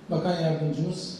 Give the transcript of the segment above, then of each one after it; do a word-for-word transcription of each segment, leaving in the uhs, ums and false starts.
Bakan Yardımcımız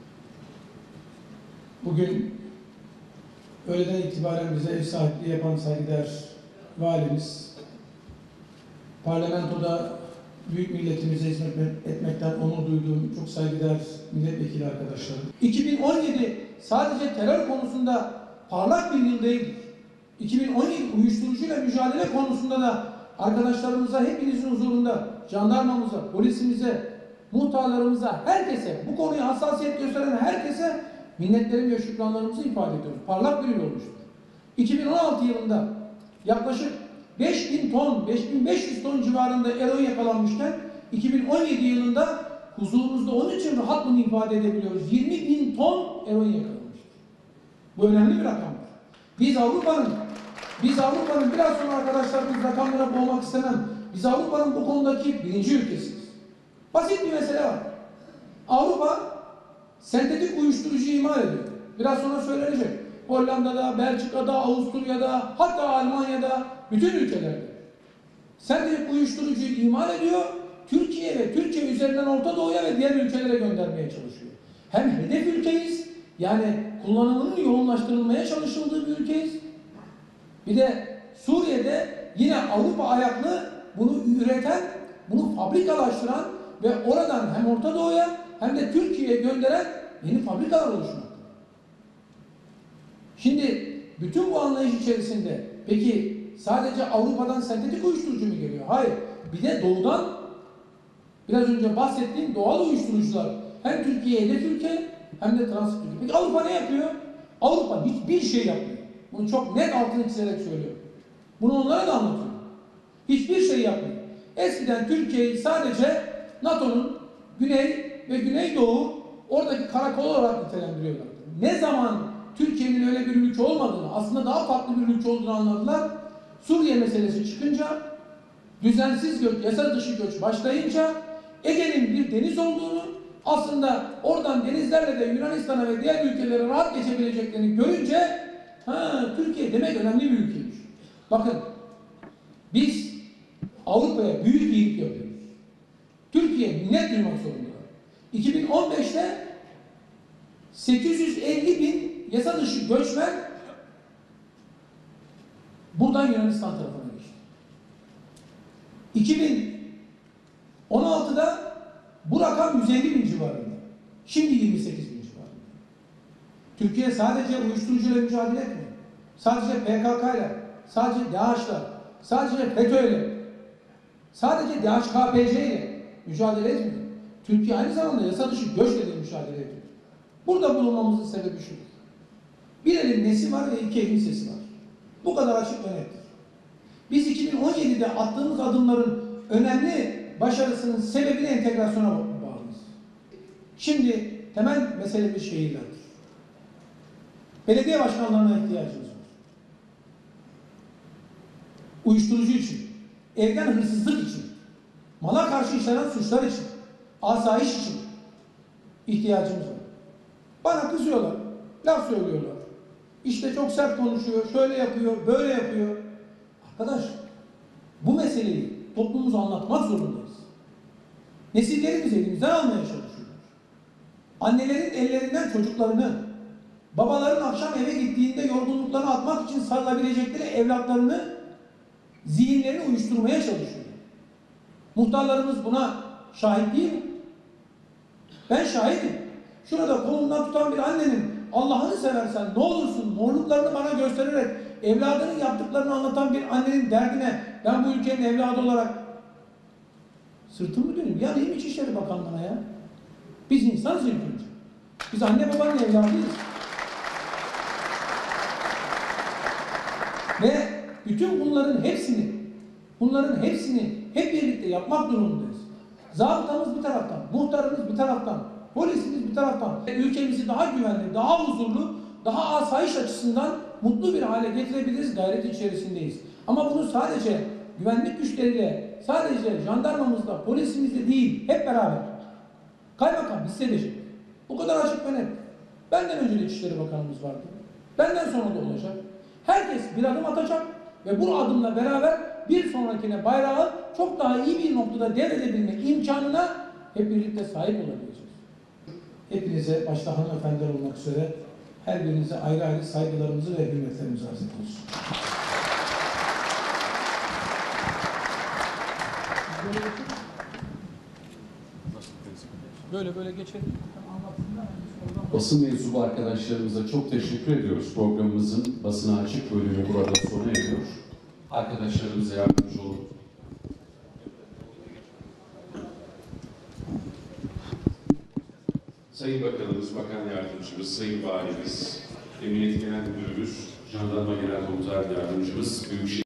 bugün öğleden itibaren bize ev sahipliği yapan saygıdeğer Valimiz, parlamentoda büyük milletimize hizmet etmekten onur duyduğum çok saygıdeğer milletvekili arkadaşlarım. iki bin on yedi sadece terör konusunda parlak bir yıl değil. iki bin on yedi uyuşturucuyla mücadele konusunda da arkadaşlarımıza, hepinizin huzurunda, jandarmamıza, polisimize, muhtarlarımıza, herkese, bu konuya hassasiyet gösteren herkese minnetlerimi ve şükranlarımızı ifade ediyoruz. Parlak bir yıl olmuştur. iki bin on altı yılında yaklaşık beş bin ton, beş bin beş yüz ton civarında eroin yakalanmışken iki bin on yedi yılında huzurunuzda onun için rahat bunu ifade edebiliyoruz. yirmi bin ton eroin yakalanmıştır. Bu önemli bir rakamdır. Biz Avrupa'nın Biz Avrupa'nın biraz sonra arkadaşlar biz rakamlara boğmak istemem. Biz Avrupa'nın bu konudaki birinci ülkesiyiz. Basit bir mesele var. Avrupa sentetik uyuşturucu imal ediyor. Biraz sonra söylenecek. Hollanda'da, Belçika'da, Avusturya'da, hatta Almanya'da, bütün ülkelerde sentetik uyuşturucu imal ediyor. Türkiye ve Türkiye üzerinden Orta Doğu'ya ve diğer ülkelere göndermeye çalışıyor. Hem hedef ülkeyiz, yani kullanımının yoğunlaştırılmaya çalışıldığı bir ülkeyiz. Bir de Suriye'de yine Avrupa ayaklı bunu üreten, bunu fabrikalaştıran ve oradan hem Orta Doğu'ya hem de Türkiye'ye gönderen yeni fabrikalar oluşmaktadır. Şimdi bütün bu anlayış içerisinde peki sadece Avrupa'dan sentetik uyuşturucu mu geliyor? Hayır. Bir de doğudan biraz önce bahsettiğim doğal uyuşturucular hem Türkiye'ye hedef ülke hem de transit ülke. Peki Avrupa ne yapıyor? Avrupa hiçbir şey yapmıyor. Bunu çok net altını çizerek söylüyorum. Bunu onlara da anlatıyorum. Hiçbir şey yapmıyor. Eskiden Türkiye'yi sadece NATO'nun Güney ve Güneydoğu oradaki karakol olarak nitelendiriyorlar. Ne zaman Türkiye'nin öyle bir ülke olmadığını, aslında daha farklı bir ülke olduğunu anladılar. Suriye meselesi çıkınca, düzensiz göç, yasa dışı göç başlayınca, Ege'nin bir deniz olduğunu, aslında oradan denizlerle de Yunanistan'a ve diğer ülkelere rahat geçebileceklerini görünce, ha, Türkiye demek önemli bir ülkeymiş. Bakın, biz Avrupa'ya büyük iyilik yapıyoruz. Türkiye minnet duymak zorunda. iki bin on beşte sekiz yüz elli bin yasa dışı göçmen buradan Yunanistan tarafına geçti. iki bin on altıda bu rakam yüz elli bin civarında. Şimdi yirmi sekiz bin civarında. Türkiye sadece uyuşturucuyla mücadele etmiyor. Sadece P K K'yla, sadece DAEŞ'la, sadece FETÖ'yle, sadece D H K P C ile mücadele etmiyor. Türkiye aynı zamanda yasa dışı göçle de mücadele ediyor. Burada bulunmamızın sebebi şudur. Bir elin nesi var ve iki elin sesi var. Bu kadar açık ve nettir. Biz iki bin on yedide attığımız adımların önemli başarısının sebebini entegrasyona bağlıyız. Şimdi temel meselemiz şehirlerdir. Belediye başkanlarına ihtiyacımız var. Uyuşturucu için, evden hırsızlık için, mala karşı işlenen suçlar için, asayiş için ihtiyacımız var. Bana kızıyorlar, laf söylüyorlar. İşte çok sert konuşuyor, şöyle yapıyor, böyle yapıyor. Arkadaş, bu meseleyi toplumumuza anlatmak zorundayız. Nesillerimiz elimizden almaya çalışıyorlar. Annelerin ellerinden çocuklarını, babaların akşam eve gittiğinde yorgunluklarını atmak için sarılabilecekleri evlatlarını, zihinlerini uyuşturmaya çalışıyor. Muhtarlarımız buna şahit değil mi? Ben şahidim. Şurada kolundan tutan bir annenin Allah'ını seversen ne olursun morluklarını bana göstererek evladının yaptıklarını anlatan bir annenin derdine ben bu ülkenin evladı olarak sırtımı dönüyorum. Ya neyim İçişleri Bakanlığı'na ya? Biz insanız ilk önce. Biz anne babanın evladıyız. Ve bütün bunların hepsini bunların hepsini hep birlikte yapmak durumundayız. Zabıtamız bir taraftan, muhtarımız bir taraftan, polisimiz bir taraftan ülkemizi daha güvenli, daha huzurlu, daha asayiş açısından mutlu bir hale getirebiliriz gayreti içerisindeyiz. Ama bunu sadece güvenlik güçleriyle, sadece jandarmamızla, polisimizle değil, hep beraber. Kaymakam hissedecek. Bu kadar açık ve net. Benden önce de İçişleri Bakanımız vardı. Benden sonra da olacak. Herkes bir adım atacak ve bu adımla beraber bir sonrakine bayrağı çok daha iyi bir noktada devredebilmek imkanına hep birlikte sahip olabileceğiz. hepinize, başta hanımefendiler olmak üzere, her birinize ayrı ayrı saygılarımızı ve hürmetlerimizi arz ediyoruz. Böyle böyle geçelim. Basın mensubu arkadaşlarımıza çok teşekkür ediyoruz. Programımızın basına açık bölümü burada sona eriyor. Arkadaşlarımıza yardımcı olun. Sayın Bakanımız, Bakan Yardımcımız, Sayın Valimiz, Emniyet Genel Müdürümüz, Jandarma Genel Komutan Yardımcımız, Büyükşehir